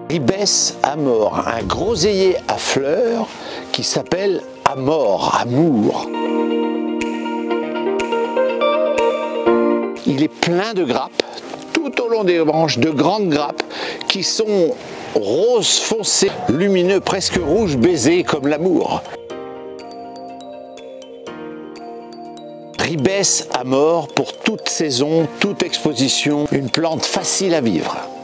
Ribes amor, un groseillier à fleurs qui s'appelle amor, amour. Il est plein de grappes, tout au long des branches, de grandes grappes qui sont rose foncé, lumineux, presque rouge baisé comme l'amour. Ribes amor pour toute saison, toute exposition, une plante facile à vivre.